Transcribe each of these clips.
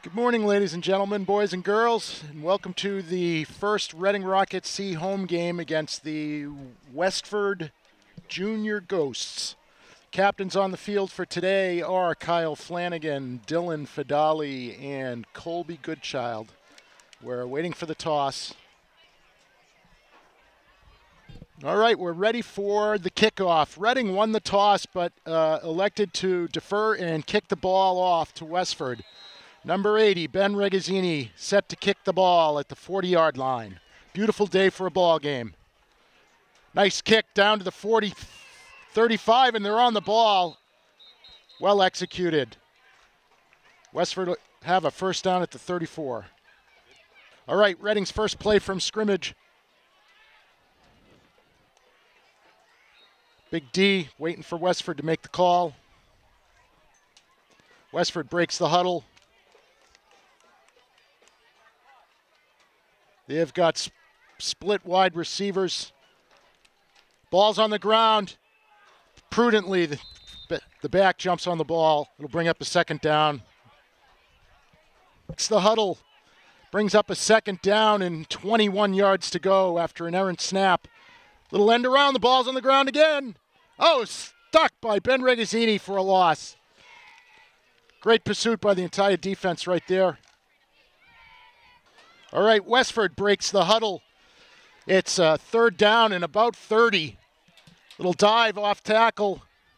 Good morning, ladies and gentlemen, boys and girls, and welcome to the first Reading Rockets C home game against the Westford Junior Ghosts. Captains on the field for today are Kyle Flanagan, Dylan Fidali, and Colby Goodchild. We're waiting for the toss. All right, we're ready for the kickoff. Reading won the toss, but elected to defer and kick the ball off to Westford. Number 80, Ben Regazzini, set to kick the ball at the 40-yard line. Beautiful day for a ball game. Nice kick down to the 40, 35, and they're on the ball. Well executed. Westford will have a first down at the 34. All right, Reading's first play from scrimmage. Big D waiting for Westford to make the call. Westford breaks the huddle. They've got split wide receivers. Ball's on the ground. Prudently, the back jumps on the ball. It'll bring up a second down. It's the huddle. Brings up a second down and 21 yards to go after an errant snap. Little end around. The ball's on the ground again. Oh, stuck by Ben Regazzini for a loss. Great pursuit by the entire defense right there. All right, Westford breaks the huddle. It's third down and about 30. Little dive off tackle.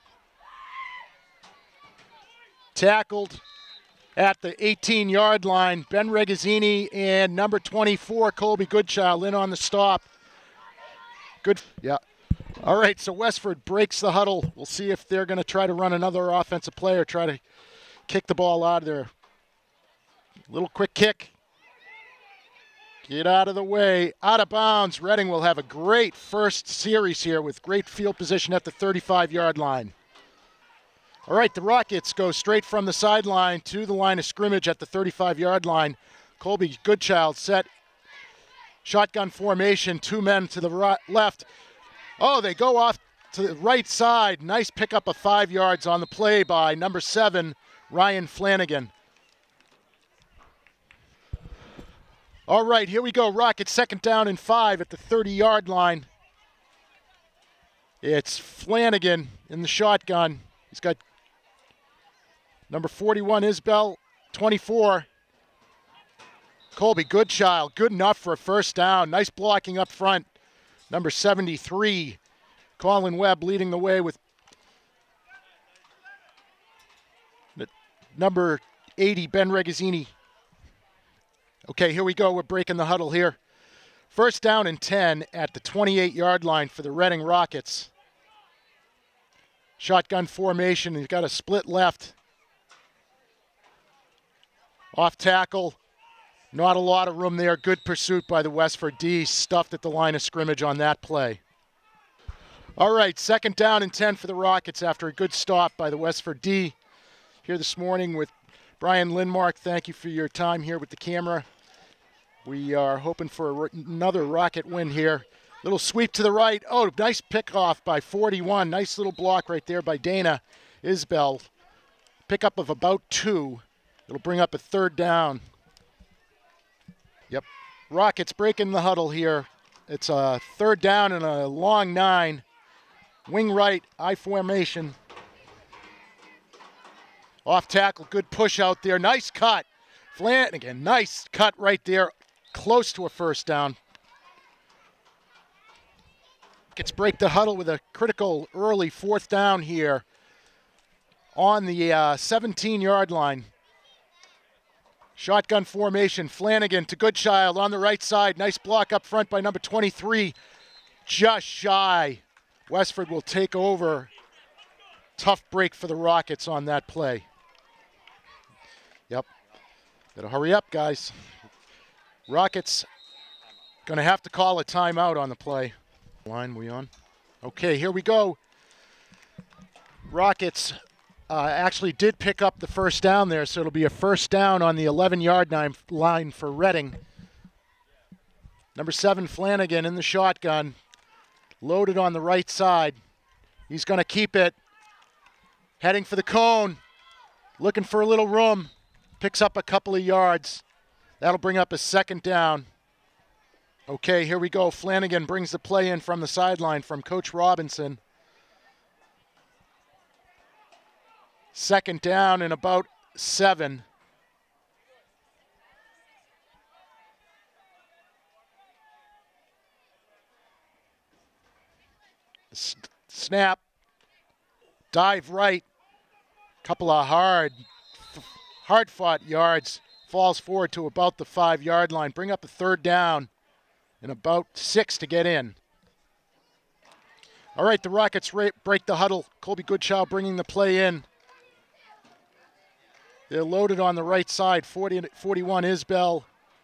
Tackled at the 18-yard line. Ben Regazzini and number 24, Colby Goodchild, in on the stop. Good, yeah. All right, so Westford breaks the huddle. We'll see if they're going to try to run another offensive play or try to kick the ball out of there. Little quick kick. Get out of the way, out of bounds. Reading will have a great first series here with great field position at the 35-yard line. All right, the Rockets go straight from the sideline to the line of scrimmage at the 35-yard line. Colby Goodchild set. Shotgun formation, two men to the left. Oh, they go off to the right side. Nice pickup of 5 yards on the play by number 7, Ryan Flanagan. All right, here we go. Rockets second down and 5 at the 30-yard line. It's Flanagan in the shotgun. He's got number 41, Isbell, 24. Colby Goodchild, good enough for a first down. Nice blocking up front. Number 73, Colin Webb leading the way with number 80, Ben Regazzini. Okay, here we go. We're breaking the huddle here. First down and 10 at the 28-yard line for the Reading Rockets. Shotgun formation. He's got a split left. Off tackle. Not a lot of room there. Good pursuit by the Westford D. Stuffed at the line of scrimmage on that play. All right, second down and 10 for the Rockets after a good stop by the Westford D. Here this morning with Brian Lindmark. Thank you for your time here with the camera. We are hoping for another Rocket win here. Little sweep to the right. Oh, nice pickoff by 41. Nice little block right there by Dana Isbell. Pickup of about 2. It'll bring up a third down. Yep. Rockets breaking the huddle here. It's a third down and a long 9. Wing right, I formation. Off tackle, good push out there. Nice cut. Flanagan, nice cut right there. Close to a first down. Gets break the huddle with a critical early fourth down here on the 17-yard line. Shotgun formation, Flanagan to Goodchild on the right side. Nice block up front by number 23. Just shy. Westford will take over. Tough break for the Rockets on that play. Yep. Better hurry up, guys. Rockets going to have to call a timeout on the play. Line we on? Okay, here we go. Rockets actually did pick up the first down there, so it'll be a first down on the 11-yard line for Reading. Number 7, Flanagan in the shotgun. Loaded on the right side. He's going to keep it. Heading for the cone. Looking for a little room. Picks up a couple of yards. That'll bring up a second down. Okay, here we go. Flanagan brings the play in from the sideline from Coach Robinson. Second down and about 7. Snap. Dive right. Couple of hard-fought yards. Falls forward to about the 5-yard line. Bring up a third down and about 6 to get in. All right, the Rockets break the huddle. Colby Goodchild bringing the play in. They're loaded on the right side. 41 Isbell.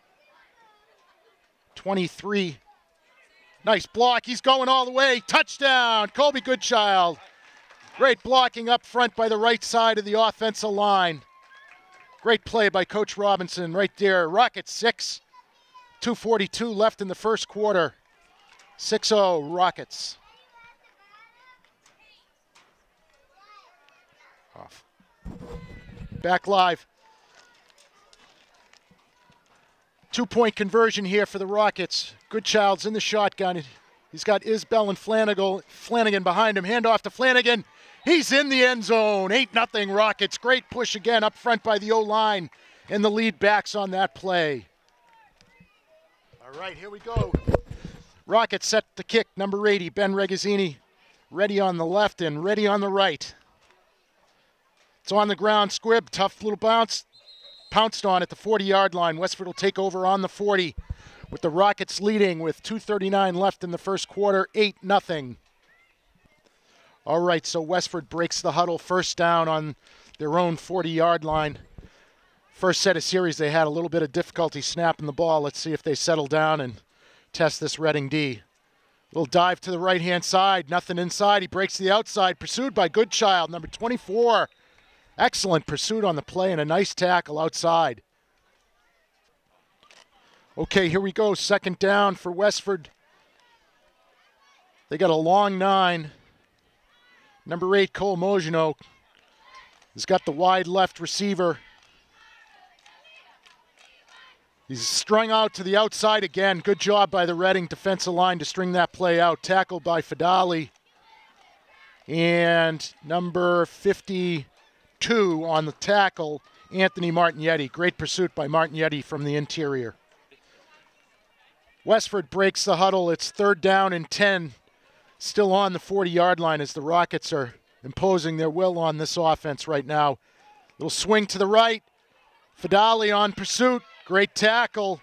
23. Nice block. He's going all the way. Touchdown, Colby Goodchild. Great blocking up front by the right side of the offensive line. Great play by Coach Robinson right there. Rockets 6. 2:42 left in the first quarter. 6-0 Rockets. Off. Back live. 2-point conversion here for the Rockets. Goodchild's in the shotgun. He's got Isbell and Flanagan behind him. Hand off to Flanagan. He's in the end zone. 8-0 Rockets. Great push again up front by the O-line. And the lead backs on that play. All right, here we go. Rockets set to kick. Number 80, Ben Regazzini. Ready on the left and ready on the right. It's on the ground. Squibb, tough little bounce. Pounced on at the 40-yard line. Westford will take over on the 40 with the Rockets leading with 2:39 left in the first quarter, 8-0. All right, so Westford breaks the huddle. First down on their own 40-yard line. First set of series, they had a little bit of difficulty snapping the ball. Let's see if they settle down and test this Reading D. Little dive to the right-hand side. Nothing inside. He breaks to the outside. Pursued by Goodchild, number 24. Excellent pursuit on the play and a nice tackle outside. Okay, here we go. Second down for Westford. They got a long 9. Number 8, Cole Mogino, has got the wide left receiver. He's strung out to the outside again. Good job by the Reading defensive line to string that play out. Tackled by Fadali. And number 52 on the tackle, Anthony Martignetti. Great pursuit by Martignetti from the interior. Westford breaks the huddle. It's third down and 10. Still on the 40-yard line as the Rockets are imposing their will on this offense right now. Little swing to the right. Fadali on pursuit. Great tackle.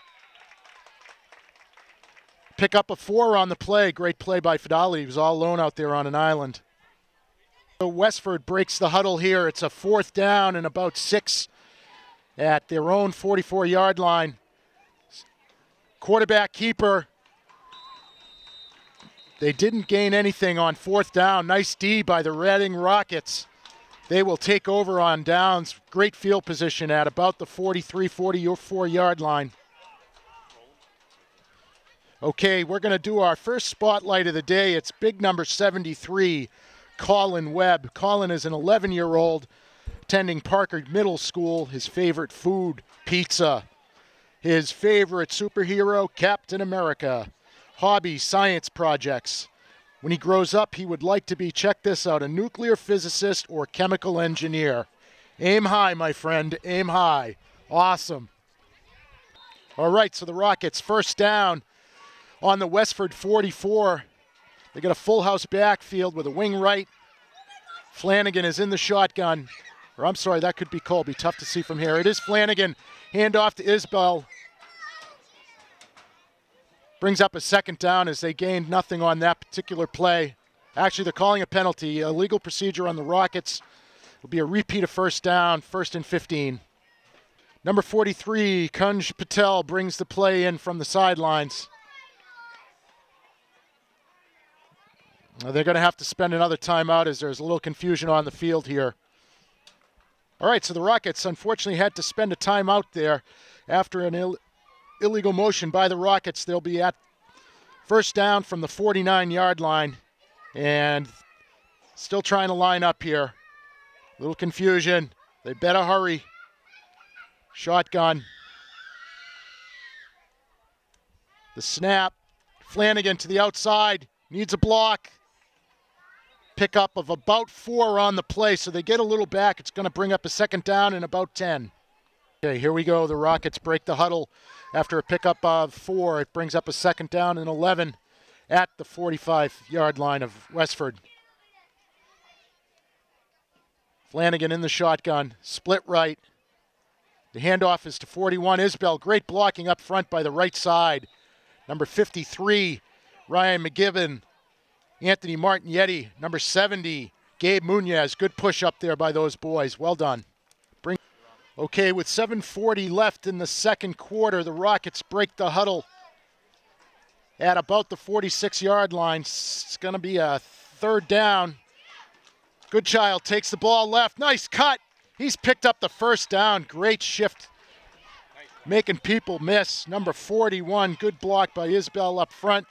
Pick up a 4 on the play. Great play by Fadali. He was all alone out there on an island. So Westford breaks the huddle here. It's a fourth down and about 6 at their own 44-yard line. Quarterback keeper. They didn't gain anything on fourth down. Nice D by the Reading Rockets. They will take over on downs. Great field position at about the 43, 44-yard line. Okay, we're going to do our first spotlight of the day. It's big number 73, Colin Webb. Colin is an 11-year-old attending Parker Middle School. His favorite food, pizza. His favorite superhero, Captain America. Hobby, science projects. When he grows up, he would like to be, check this out, a nuclear physicist or chemical engineer. Aim high, my friend, aim high. Awesome. All right, so the Rockets first down on the Westford 44. They got a full house backfield with a wing right. Flanagan is in the shotgun. Or I'm sorry, that could be Colby. Tough to see from here. It is Flanagan. Hand off to Isbell. Brings up a second down as they gained nothing on that particular play. Actually, they're calling a penalty. A legal procedure on the Rockets. It'll be a repeat of first down, 1st and 15. Number 43, Kunj Patel, brings the play in from the sidelines. They're going to have to spend another timeout as there's a little confusion on the field here. All right, so the Rockets unfortunately had to spend a timeout there after an illegal motion by the Rockets. They'll be at first down from the 49-yard line and still trying to line up here. Little confusion. They better hurry. Shotgun. The snap. Flanagan to the outside. Needs a block. Pickup of about 4 on the play, so they get a little back. It's going to bring up a second down and about 10. Okay, here we go. The Rockets break the huddle after a pickup of 4. It brings up a second down and 11 at the 45-yard line of Westford. Flanagan in the shotgun. Split right. The handoff is to 41, Isbell. Great blocking up front by the right side. Number 53, Ryan McGibbon. Anthony Martignetti, number 70, Gabe Munoz. Good push up there by those boys. Well done. Okay, with 7:40 left in the second quarter, the Rockets break the huddle at about the 46-yard line. It's going to be a third down. Goodchild takes the ball left. Nice cut. He's picked up the first down. Great shift, making people miss. Number 41, good block by Isbell up front.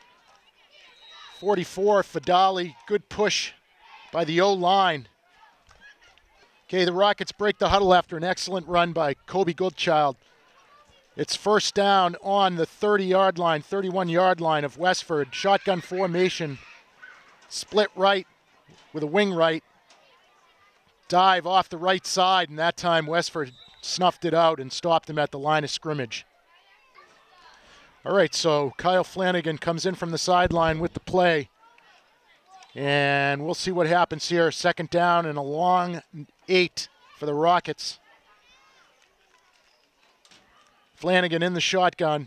44, Fadali, good push by the O-line. Okay, the Rockets break the huddle after an excellent run by Kobe Goodchild. It's first down on the 30-yard line, 31-yard line of Westford. Shotgun formation, split right with a wing right. Dive off the right side, and that time Westford snuffed it out and stopped him at the line of scrimmage. All right, so Kyle Flanagan comes in from the sideline with the play. And we'll see what happens here. Second down and a long 8 for the Rockets. Flanagan in the shotgun.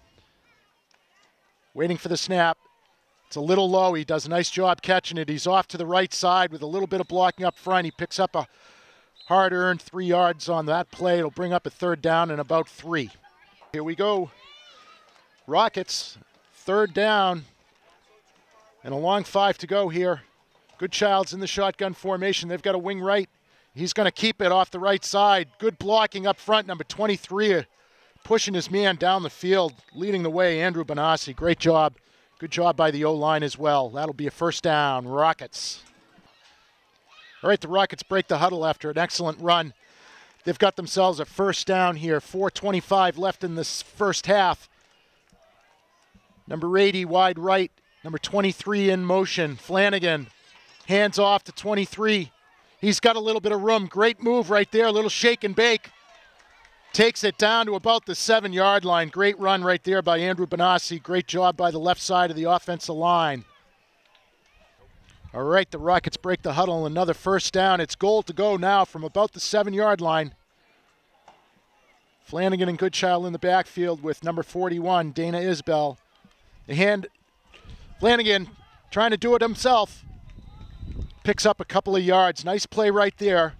Waiting for the snap. It's a little low. He does a nice job catching it. He's off to the right side with a little bit of blocking up front. He picks up a hard-earned 3 yards on that play. It'll bring up a third down and about 3. Here we go. Rockets, third down, and a long 5 to go here. Goodchild's in the shotgun formation. They've got a wing right. He's going to keep it off the right side. Good blocking up front. Number 23 pushing his man down the field, leading the way, Andrew Benassi. Great job. Good job by the O-line as well. That'll be a first down, Rockets. All right, the Rockets break the huddle after an excellent run. They've got themselves a first down here. 4:25 left in this first half. Number 80, wide right. Number 23 in motion. Flanagan, hands off to 23. He's got a little bit of room. Great move right there, a little shake and bake. Takes it down to about the 7-yard line. Great run right there by Andrew Benassi. Great job by the left side of the offensive line. All right, the Rockets break the huddle. Another first down. It's goal to go now from about the 7-yard line. Flanagan and Goodchild in the backfield with number 41, Dana Isbell. The hand, Flanagan trying to do it himself. Picks up a couple of yards. Nice play right there.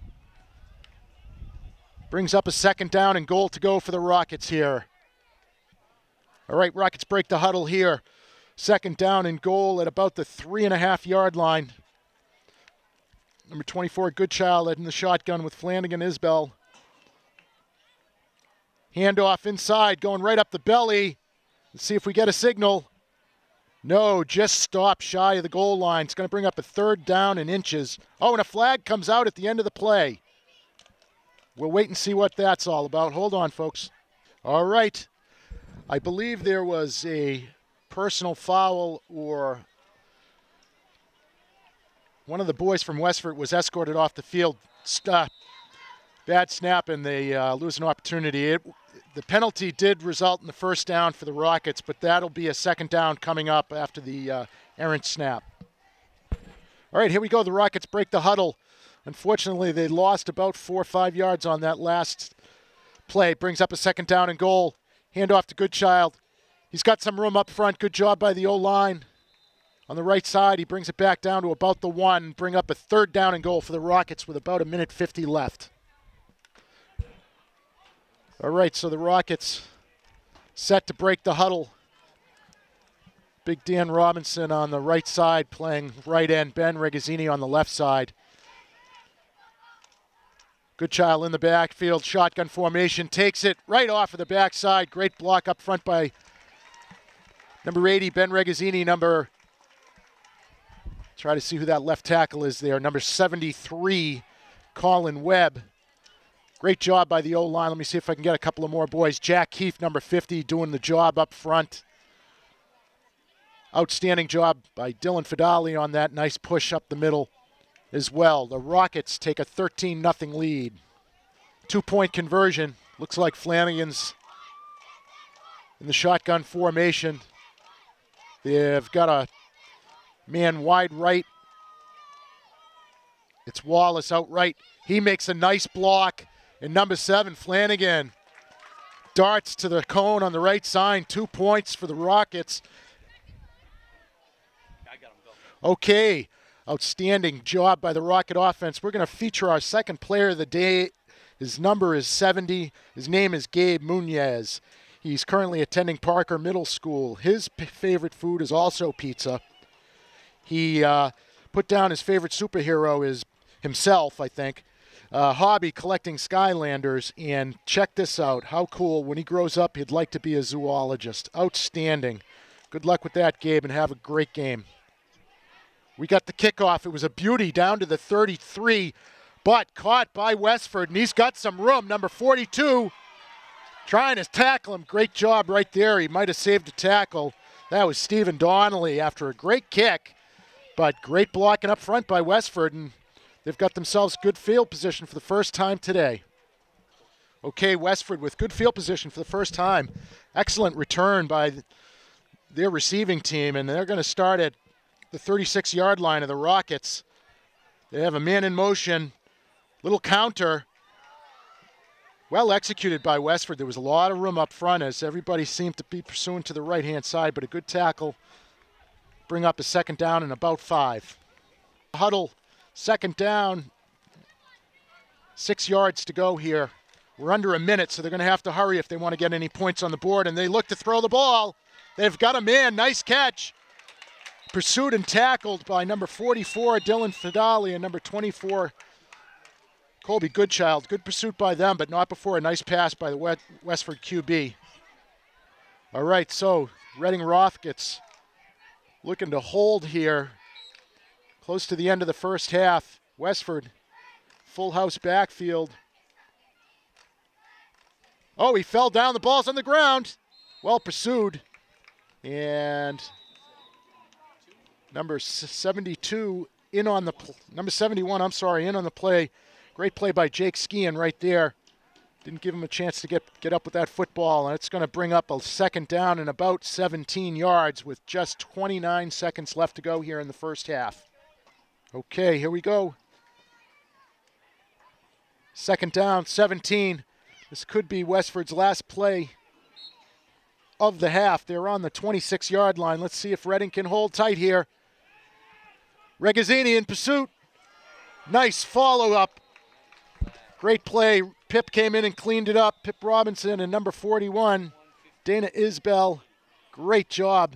Brings up a second down and goal to go for the Rockets here. All right, Rockets break the huddle here. Second down and goal at about the 3.5-yard line. Number 24, Goodchild in the shotgun with Flanagan Isbell. Handoff inside, going right up the belly. Let's see if we get a signal. No, just stop shy of the goal line. It's going to bring up a third down and inches. Oh, and a flag comes out at the end of the play. We'll wait and see what that's all about. Hold on, folks. All right. I believe there was a personal foul, or one of the boys from Westford was escorted off the field. Bad snap, and they lose an opportunity. The penalty did result in the first down for the Rockets, but that'll be a second down coming up after the errant snap. All right, here we go. The Rockets break the huddle. Unfortunately, they lost about 4 or 5 yards on that last play. Brings up a second down and goal. Handoff to Goodchild. He's got some room up front. Good job by the O-line. On the right side, he brings it back down to about the 1. Bring up a third down and goal for the Rockets with about 1:50 left. All right, so the Rockets set to break the huddle. Big Dan Robinson on the right side playing right end. Ben Regazzini on the left side. Goodchild in the backfield, shotgun formation, takes it right off of the backside. Great block up front by number 80, Ben Regazzini. Try to see who that left tackle is there. Number 73, Colin Webb. Great job by the O-line. Let me see if I can get a couple of more boys. Jack Keefe, number 50, doing the job up front. Outstanding job by Dylan Fidali on that. Nice push up the middle as well. The Rockets take a 13-0 lead. 2-point conversion. Looks like Flanagan's in the shotgun formation. They've got a man wide right. It's Wallace out right. He makes a nice block. And number 7, Flanagan, darts to the cone on the right side. 2 points for the Rockets. Okay, outstanding job by the Rocket offense. We're going to feature our second player of the day. His number is 70. His name is Gabe Munez. He's currently attending Parker Middle School. His favorite food is also pizza. He put down his favorite superhero is himself, I think. Hobby collecting Skylanders, and check this out. How cool. When he grows up, he'd like to be a zoologist. Outstanding. Good luck with that, Gabe, and have a great game. We got the kickoff. It was a beauty down to the 33, but caught by Westford, and he's got some room. Number 42 trying to tackle him. Great job right there. He might have saved a tackle. That was Stephen Donnelly after a great kick, but great blocking up front by Westford, and they've got themselves good field position for the first time today. Okay, Westford with good field position for the first time. Excellent return by their receiving team, and they're going to start at the 36-yard line of the Rockets. They have a man in motion, little counter. Well executed by Westford. There was a lot of room up front as everybody seemed to be pursuing to the right-hand side, but a good tackle. Bring up a second down and about 5. Huddle, second down. 6 yards to go here. We're under a minute, so they're going to have to hurry if they want to get any points on the board, and they look to throw the ball. They've got a man. Nice catch. Pursued and tackled by number 44, Dylan Fidali, and number 24, Colby Goodchild. Good pursuit by them, but not before a nice pass by the Westford QB. All right, so Reading Rockets looking to hold here. Close to the end of the first half. Westford, full house backfield. Oh, he fell down. The ball's on the ground. Well pursued. And number 72 in on the number 71, I'm sorry, in on the play. Great play by Jake Skian right there. Didn't give him a chance to get up with that football, and it's going to bring up a second down and about 17 yards with just 29 seconds left to go here in the first half. Okay, here we go. Second down, 17. This could be Westford's last play of the half. They're on the 26-yard line. Let's see if Reading can hold tight here. Regazzini in pursuit. Nice follow-up. Great play. Pip came in and cleaned it up. Pip Robinson and number 41, Dana Isbell. Great job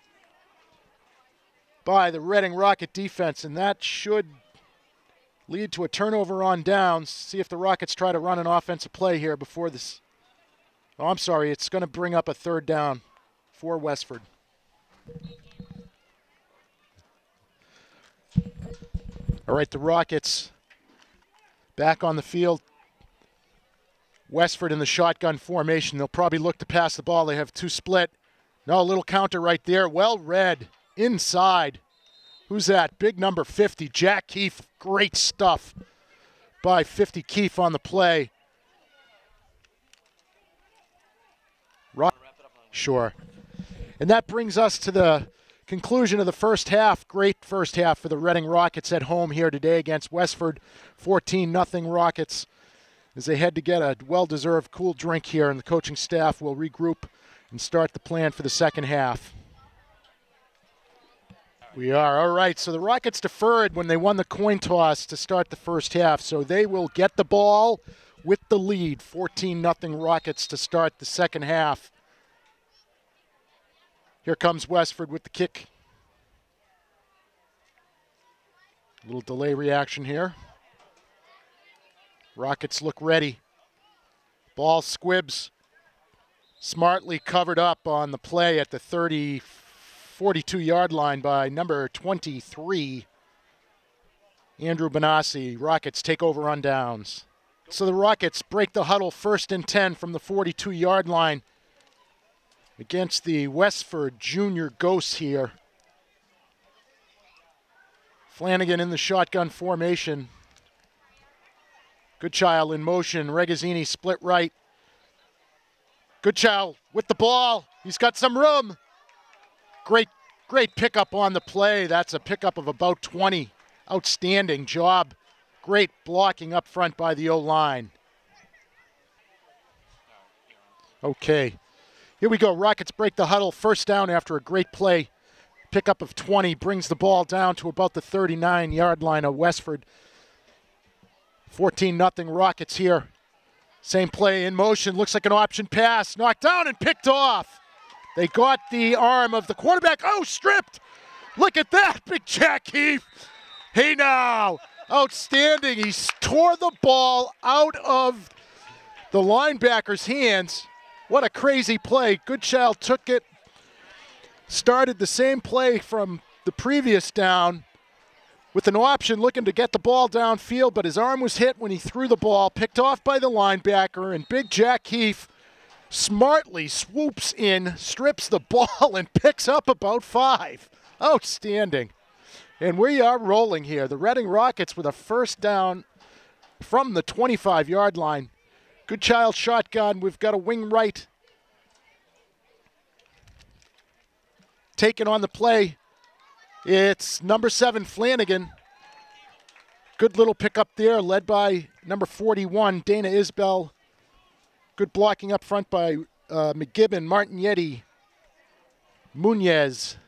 by the Reading Rocket defense, and that should lead to a turnover on downs. See if the Rockets try to run an offensive play here before this. Oh, I'm sorry. It's going to bring up a third down for Westford. All right, the Rockets back on the field. Westford in the shotgun formation. They'll probably look to pass the ball. They have 2 split. No, a little counter right there. Well read inside. Who's that? Big number 50, Jack Keefe. Great stuff by 50 Keefe on the play. Sure. And that brings us to the conclusion of the first half. Great first half for the Reading Rockets at home here today against Westford. 14-0 Rockets as they head to get a well-deserved cool drink here, and the coaching staff will regroup and start the plan for the second half. We are. All right, so the Rockets deferred when they won the coin toss to start the first half, so they will get the ball with the lead. 14-0 Rockets to start the second half. Here comes Westford with the kick. A little delay reaction here. Rockets look ready. Ball squibs. Smartly covered up on the play at the 42-yard line by number 23, Andrew Benassi. Rockets take over on downs. so the Rockets break the huddle 1st and 10 from the 42-yard line against the Westford Junior Ghosts here. Flanagan in the shotgun formation. Goodchild in motion. Regazzini split right. Goodchild with the ball. He's got some room. Great pickup on the play. That's a pickup of about 20. Outstanding job. Great blocking up front by the O-line. Okay, here we go. Rockets break the huddle. 1st down after a great play. Pickup of 20 brings the ball down to about the 39-yard line of Westford. 14-0 Rockets here. Same play in motion. Looks like an option pass. Knocked down and picked off. They got the arm of the quarterback. Oh, stripped. Look at that, Big Jack Heath. Hey now, outstanding. He tore the ball out of the linebacker's hands. What a crazy play. Goodchild took it, started the same play from the previous down with an option looking to get the ball downfield, but his arm was hit when he threw the ball, picked off by the linebacker, and Big Jack Heath smartly swoops in, strips the ball, and picks up about 5. Outstanding. And we are rolling here. The Reading Rockets with a 1st down from the 25-yard line. Goodchild shotgun. We've got a wing right. Taken on the play. It's number 7, Flanagan. Good little pickup there, led by number 41, Dana Isbell. Good blocking up front by McGibbon, Martignetti, Munez.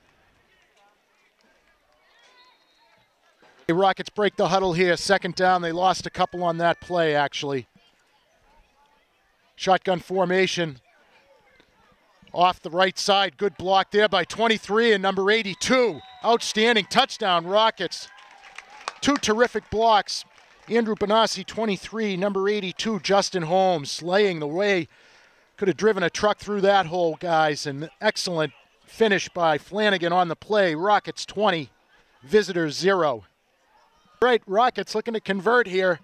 The Rockets break the huddle here. 2nd down. They lost a couple on that play, actually. Shotgun formation. Off the right side. Good block there by 23 and number 82. Outstanding touchdown, Rockets. 2 terrific blocks. Andrew Benassi, 23, number 82, Justin Holmes, laying the way. Could have driven a truck through that hole, guys. An excellent finish by Flanagan on the play. Rockets 20, visitors 0. Right, Rockets looking to convert here.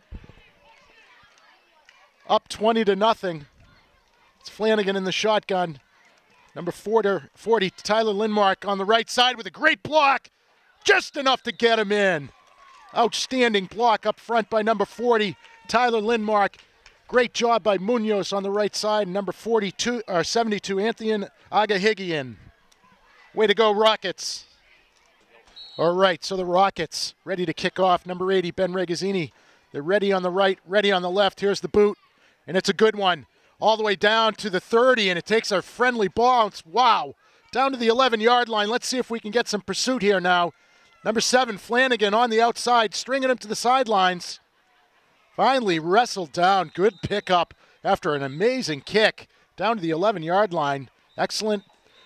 Up 20-0. It's Flanagan in the shotgun. Number 40, Tyler Lindmark on the right side with a great block. Just enough to get him in. Outstanding block up front by number 40, Tyler Lindmark. Great job by Munoz on the right side. Number 72, Anthony Agahigian. Way to go, Rockets. All right, so the Rockets ready to kick off. Number 80, Ben Regazzini. They're ready on the right, ready on the left. Here's the boot, and it's a good one. All the way down to the 30, and it takes a friendly bounce. Wow. Down to the 11-yard line. Let's see if we can get some pursuit here now. Number 7, Flanagan on the outside, stringing him to the sidelines. Finally wrestled down. Good pickup after an amazing kick down to the 11-yard line. Excellent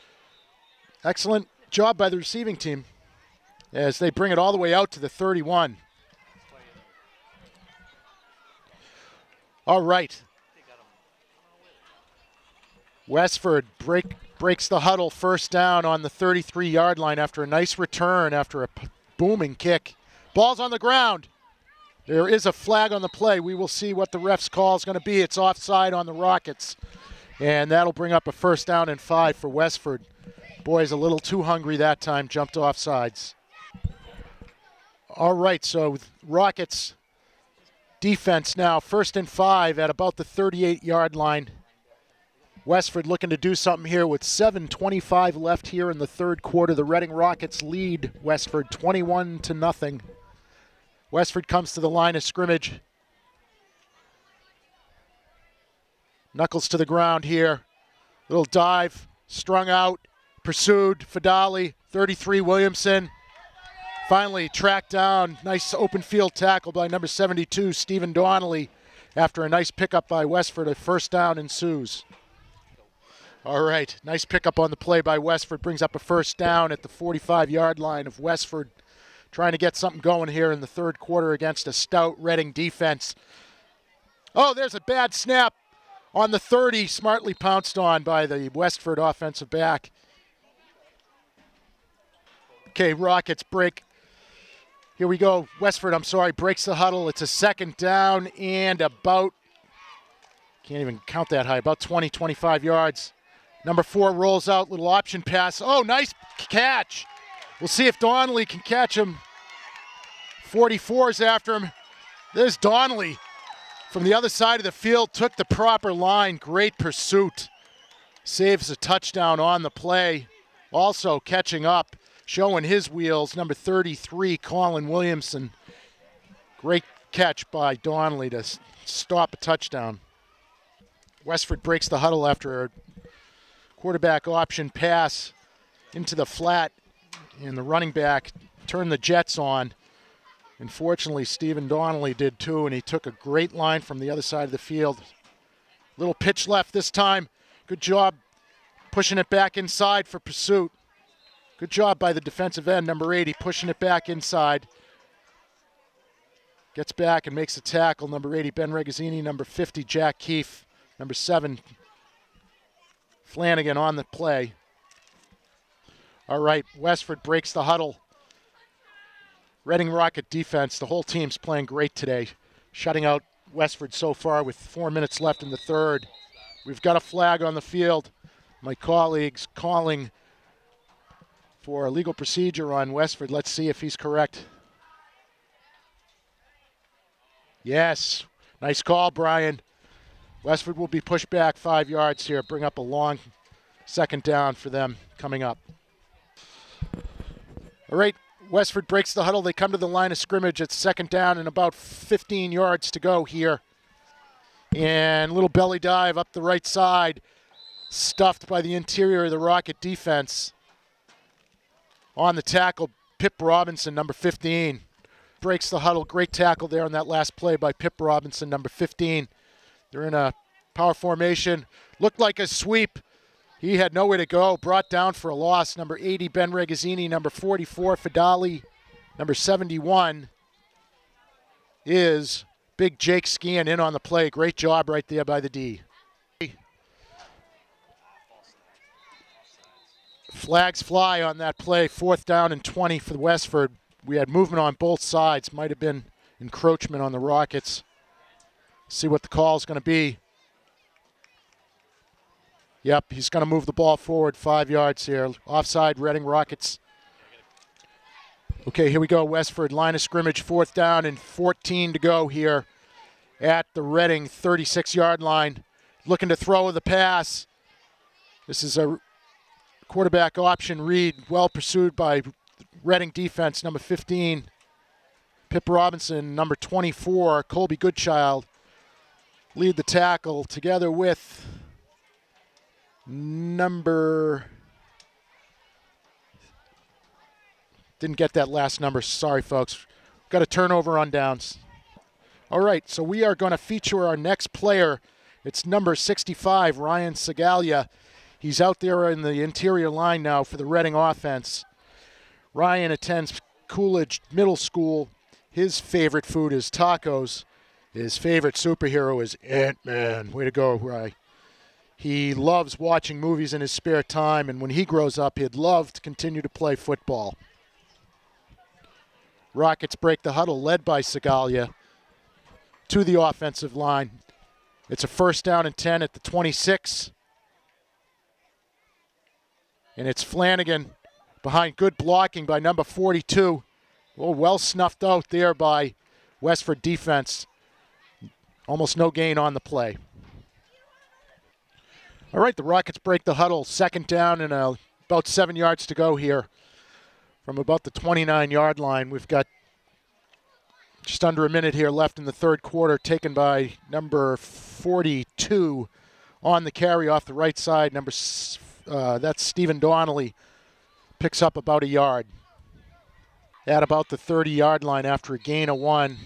job by the receiving team as they bring it all the way out to the 31. All right. Westford breaks the huddle, 1st down on the 33-yard line after a nice return, after a booming kick. Ball's on the ground. There is a flag on the play. We will see what the ref's call is going to be. It's offside on the Rockets, and that'll bring up a 1st down and 5 for Westford. Boys a little too hungry that time, jumped offsides. All right, so Rockets defense now, 1st and 5 at about the 38-yard line. Westford looking to do something here with 7:25 left here in the 3rd quarter. The Reading Rockets lead Westford 21-0. Westford comes to the line of scrimmage. Knuckles to the ground here. Little dive, strung out, pursued. Fadali, 33, Williamson. Finally tracked down. Nice open field tackle by number 72, Stephen Donnelly. After a nice pickup by Westford, a 1st down ensues. All right, nice pickup on the play by Westford. Brings up a 1st down at the 45-yard line of Westford. Trying to get something going here in the 3rd quarter against a stout Reading defense. Oh, there's a bad snap on the 30. Smartly pounced on by the Westford offensive back. Okay, Rockets break. Here we go. Westford, breaks the huddle. It's a 2nd down and about Can't even count that high, about 20, 25 yards. Number 4 rolls out, little option pass. Oh, nice catch. We'll see if Donnelly can catch him. 44 is after him. There's Donnelly from the other side of the field, took the proper line. Great pursuit. Saves a touchdown on the play. Also catching up, showing his wheels, number 33, Colin Williamson. Great catch by Donnelly to stop a touchdown. Westford breaks the huddle after a quarterback option pass into the flat, and the running back turned the jets on. Unfortunately, Stephen Donnelly did too, and he took a great line from the other side of the field. Little pitch left this time. Good job pushing it back inside for pursuit. Good job by the defensive end, number 80, pushing it back inside. Gets back and makes a tackle, number 80, Ben Regazzini, number 50, Jack Keefe, number 7, Flanagan on the play. All right, Westford breaks the huddle. Reading Rocket defense, the whole team's playing great today, shutting out Westford so far with 4 minutes left in the third. We've got a flag on the field. My colleague's calling for a legal procedure on Westford. Let's see if he's correct. Yes, nice call, Brian. Westford will be pushed back 5 yards here, bring up a long second down for them coming up. All right, Westford breaks the huddle. They come to the line of scrimmage. It's second down and about 15 yards to go here. And a little belly dive up the right side, stuffed by the interior of the Rocket defense. On the tackle, Pip Robinson, number 15. Breaks the huddle. Great tackle there on that last play by Pip Robinson, number 15. They're in a power formation. Looked like a sweep. He had nowhere to go. Brought down for a loss. Number 80, Ben Regazzini. Number 44, Fidali. Number 71 is Big Jake Skean in on the play. Great job right there by the D. Flags fly on that play. 4th down and 20 for Westford. We had movement on both sides. Might have been encroachment on the Rockets. See what the call is going to be. Yep, he's going to move the ball forward 5 yards here. Offside, Reading Rockets. Okay, here we go. Westford, line of scrimmage, 4th down and 14 to go here at the Reading 36-yard line. Looking to throw the pass. This is a quarterback option read, well pursued by Reading defense, number 15, Pip Robinson, number 24, Colby Goodchild, lead the tackle together with number, didn't get that last number, sorry folks. Got a turnover on downs. All right, so we are going to feature our next player. It's number 65, Ryan Segalia. He's out there in the interior line now for the Reading offense. Ryan attends Coolidge Middle School. His favorite food is tacos. His favorite superhero is Ant-Man. Way to go, Ryan. He loves watching movies in his spare time, and when he grows up, he'd love to continue to play football. Rockets break the huddle, led by Segalia, to the offensive line. It's a 1st down and 10 at the 26. And it's Flanagan behind good blocking by number 42. Oh, well snuffed out there by Westford defense. Almost no gain on the play. All right, the Rockets break the huddle. 2nd down and about 7 yards to go here from about the 29-yard line. We've got just under a minute here left in the third quarter, taken by number 42 on the carry off the right side. That's Stephen Donnelly. Picks up about a yard. At about the 30-yard line after a gain of 1.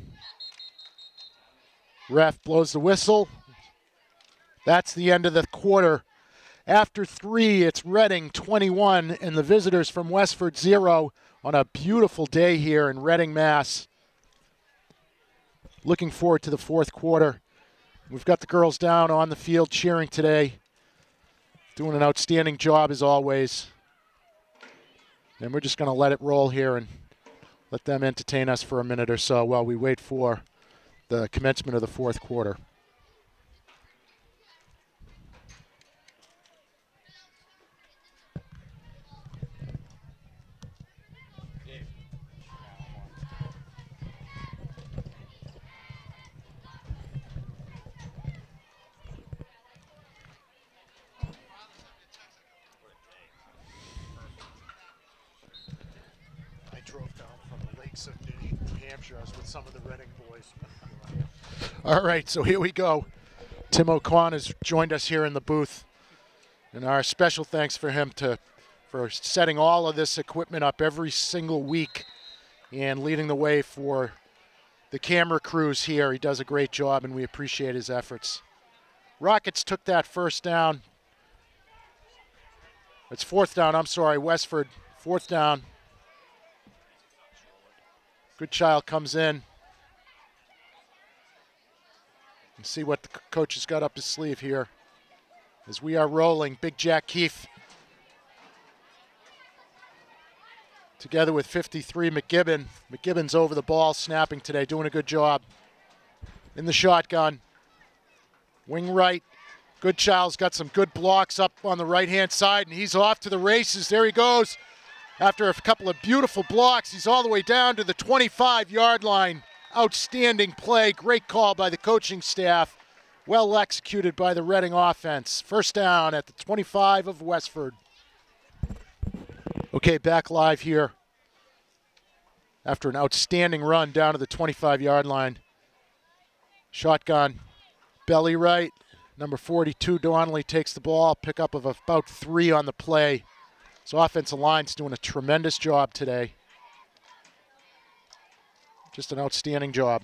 Ref blows the whistle. That's the end of the quarter. After 3, it's Reading 21 and the visitors from Westford 0 on a beautiful day here in Reading, Mass. Looking forward to the 4th quarter. We've got the girls down on the field cheering today. Doing an outstanding job as always. And we're just going to let it roll here and let them entertain us for a minute or so while we wait for the commencement of the 4th quarter. lakes of New Hampshire. I was with some of the Reading boys. All right, so here we go. Tim O'Connor has joined us here in the booth. And our special thanks for him for setting all of this equipment up every single week and leading the way for the camera crews here. He does a great job, and we appreciate his efforts. Rockets took that first down. It's fourth down, I'm sorry, Westford, fourth down. Goodchild comes in. And see what the coach has got up his sleeve here as we are rolling. Big Jack Keefe together with 53 McGibbon. McGibbon's over the ball, snapping today, doing a good job. In the shotgun. Wing right. Goodchild's got some good blocks up on the right-hand side, and he's off to the races. There he goes. After a couple of beautiful blocks, he's all the way down to the 25-yard line. Outstanding play. Great call by the coaching staff. Well executed by the Reading offense. First down at the 25 of Westford. Okay, back live here after an outstanding run down to the 25-yard line. Shotgun, belly right. Number 42, Donnelly takes the ball. Pickup of about 3 on the play. So offensive line's doing a tremendous job today. Just an outstanding job.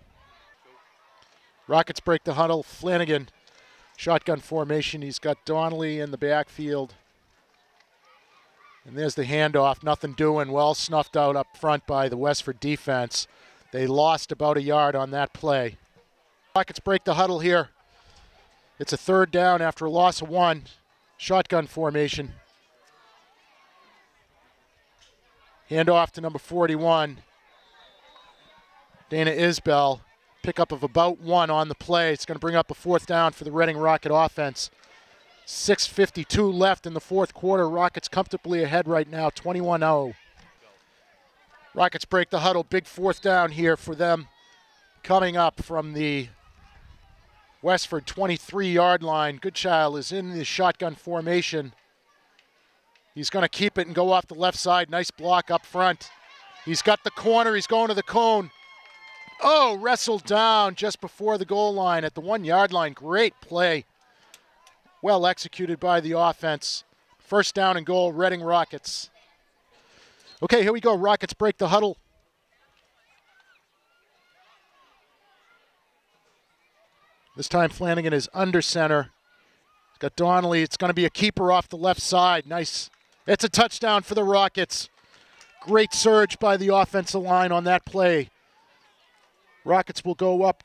Rockets break the huddle. Flanagan, shotgun formation. He's got Donnelly in the backfield. And there's the handoff. Nothing doing. Well snuffed out up front by the Westford defense. They lost about a yard on that play. Rockets break the huddle here. It's a third down after a loss of 1. Shotgun formation. Handoff to number 41. Dana Isbell. Pickup of about 1 on the play. It's going to bring up a fourth down for the Reading Rocket offense. 6:52 left in the fourth quarter. Rockets comfortably ahead right now, 21-0. Rockets break the huddle. Big fourth down here for them. Coming up from the Westford 23-yard line. Goodchild is in the shotgun formation. He's going to keep it and go off the left side. Nice block up front. He's got the corner. He's going to the cone. Oh, wrestled down just before the goal line at the 1-yard line. Great play. Well executed by the offense. First down and goal, Reading Rockets. Okay, here we go. Rockets break the huddle. This time Flanagan is under center. He's got Donnelly. It's going to be a keeper off the left side. Nice. It's a touchdown for the Rockets. Great surge by the offensive line on that play. Rockets will go up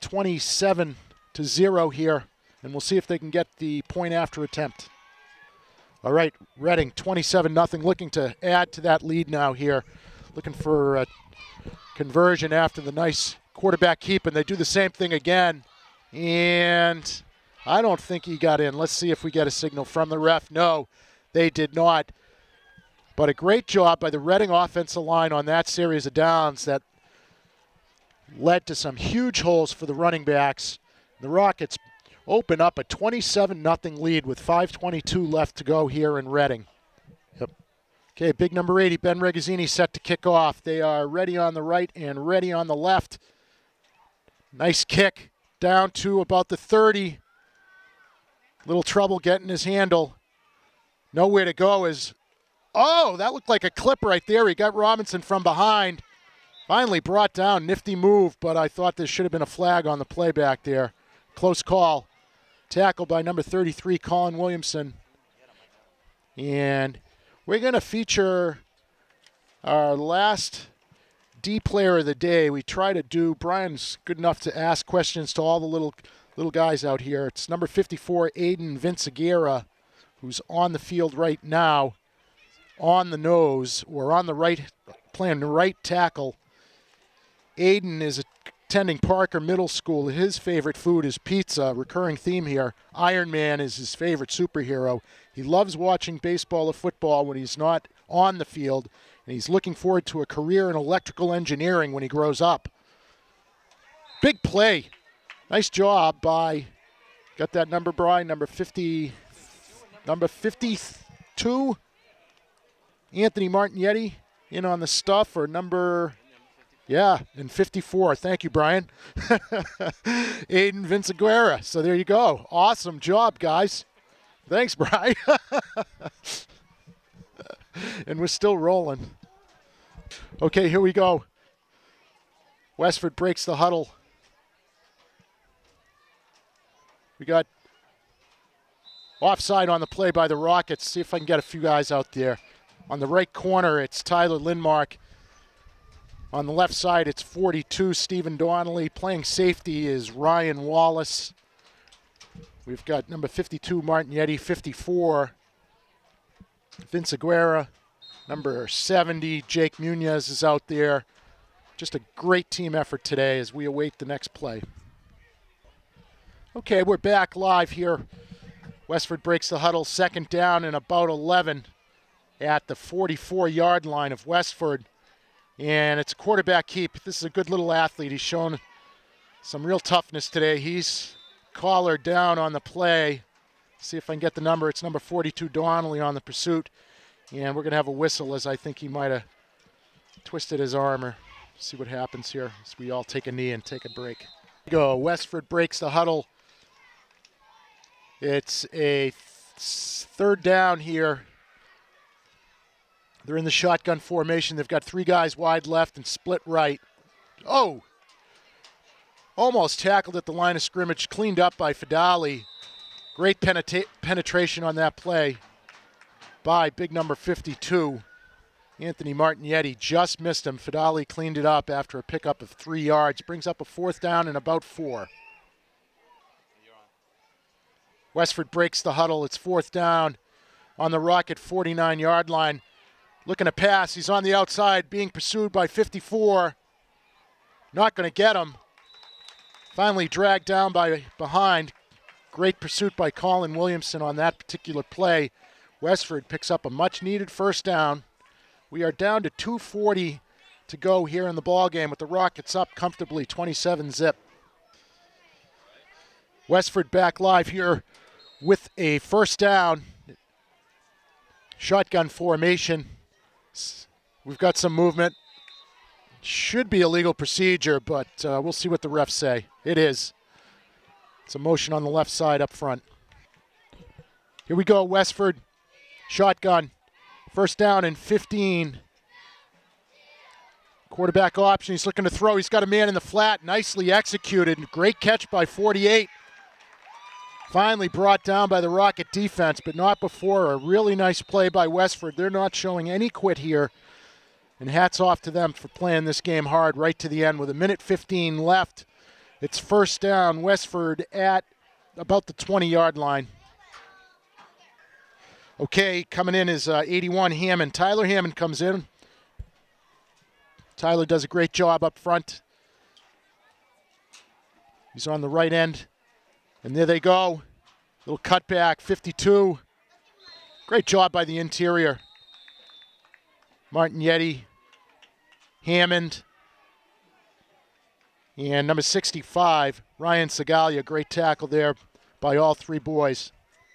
27-0 here, and we'll see if they can get the point after attempt. All right, Reading 27-0, looking to add to that lead now here. Looking for a conversion after the nice quarterback keep, and they do the same thing again. And I don't think he got in. Let's see if we get a signal from the ref. No, they did not. But a great job by the Reading offensive line on that series of downs that led to some huge holes for the running backs. The Rockets open up a 27-0 lead with 5:22 left to go here in Reading. Yep. Okay, big number 80, Ben Regazzini set to kick off. They are ready on the right and ready on the left. Nice kick down to about the 30. Little trouble getting his handle. Nowhere to go is, oh, that looked like a clip right there. He got Robinson from behind. Finally brought down, nifty move, but I thought there should have been a flag on the play back there. Close call. Tackle by number 33, Colin Williamson. And we're going to feature our last D player of the day. We try to do, Brian's good enough to ask questions to all the little guys out here. It's number 54, Aiden Vinciguerra, who's on the field right now, on the nose, or on the right, playing the right tackle. Aiden is attending Parker Middle School. His favorite food is pizza, recurring theme here. Iron Man is his favorite superhero. He loves watching baseball or football when he's not on the field, and he's looking forward to a career in electrical engineering when he grows up. Big play. Nice job by, got that number, Brian, number 52, Anthony Martignetti in on the stuff, or number Yeah, in 54. Thank you, Brian. Aiden Vinciguerra. So there you go. Awesome job, guys. Thanks, Brian. And we're still rolling. Okay, here we go. Westford breaks the huddle. We got offside on the play by the Rockets. See if I can get a few guys out there. On the right corner, it's Tyler Lindmark. On the left side, it's 42, Stephen Donnelly. Playing safety is Ryan Wallace. We've got number 52, Martin Yeti, 54, Vinciguerra. Number 70, Jake Munoz is out there. Just a great team effort today as we await the next play. Okay, we're back live here. Westford breaks the huddle, second down and about 11 at the 44-yard line of Westford. And it's a quarterback keep. This is a good little athlete. He's shown some real toughness today. He's collared down on the play. See if I can get the number. It's number 42, Donnelly, on the pursuit. And we're going to have a whistle as I think he might have twisted his arm. Or see what happens here as we all take a knee and take a break. Go. Westford breaks the huddle. It's a third down here. They're in the shotgun formation. They've got three guys wide left and split right. Oh! Almost tackled at the line of scrimmage. Cleaned up by Fidali. Great penetration on that play by big number 52, Anthony Martignetti. Just missed him. Fidali cleaned it up after a pickup of 3 yards. Brings up a fourth down and about 4. Westford breaks the huddle. It's fourth down on the Rocket 49-yard line. Looking to pass. He's on the outside, being pursued by 54. Not going to get him. Finally dragged down by behind. Great pursuit by Colin Williamson on that particular play. Westford picks up a much-needed first down. We are down to 2:40 to go here in the ballgame with the Rockets up comfortably 27-zip. Westford back live here with a first down. Shotgun formation. We've got some movement. Should be a legal procedure, but we'll see what the refs say. It is. It's a motion on the left side up front. Here we go, Westford. Shotgun. First down and 15. Quarterback option. He's looking to throw. He's got a man in the flat. Nicely executed. Great catch by 48. Finally brought down by the Rocket defense, but not before. A really nice play by Westford. They're not showing any quit here. And hats off to them for playing this game hard right to the end with 1:15 left. It's first down, Westford at about the 20-yard line. Okay, coming in is 81 Hammond. Tyler Hammond comes in. Tyler does a great job up front. He's on the right end. And there they go. Little cutback, 52. Great job by the interior. Martignetti, Hammond, and number 65, Ryan Segalia. Great tackle there by all three boys.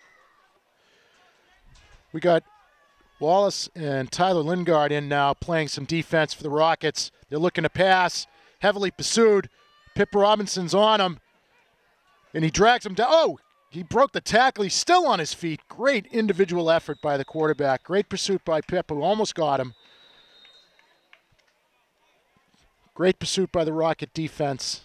We got Wallace and Tyler Lingard in now playing some defense for the Rockets. They're looking to pass, heavily pursued. Pip Robinson's on him, and he drags him down. Oh, he broke the tackle. He's still on his feet. Great individual effort by the quarterback. Great pursuit by Pip, who almost got him. Great pursuit by the Rocket defense.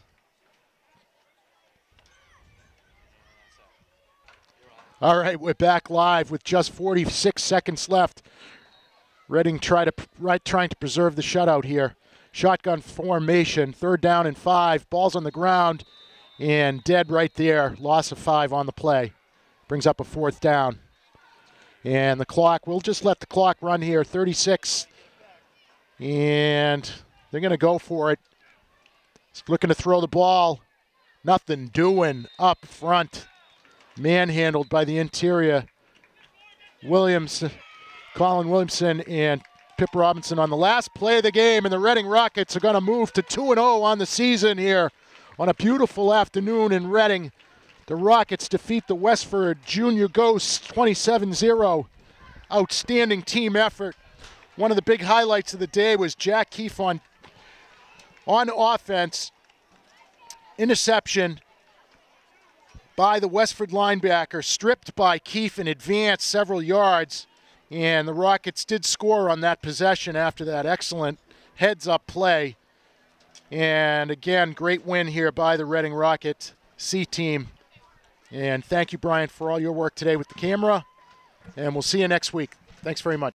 All right, we're back live with just 46 seconds left. Reading trying to preserve the shutout here. Shotgun formation, third down and 5. Ball's on the ground and dead right there. Loss of 5 on the play. Brings up a fourth down. And the clock, we'll just let the clock run here. 36. And they're going to go for it. He's looking to throw the ball. Nothing doing up front. Manhandled by the interior. Colin Williamson and Pip Robinson on the last play of the game, and the Reading Rockets are going to move to 2-0 on the season here on a beautiful afternoon in Reading. The Rockets defeat the Westford Junior Ghosts 27-0. Outstanding team effort. One of the big highlights of the day was Jack Keefe on On offense, interception by the Westford linebacker, stripped by Keefe in advance several yards, and the Rockets did score on that possession after that excellent heads-up play. And again, great win here by the Reading Rocket C team. And thank you, Brian, for all your work today with the camera, and we'll see you next week. Thanks very much.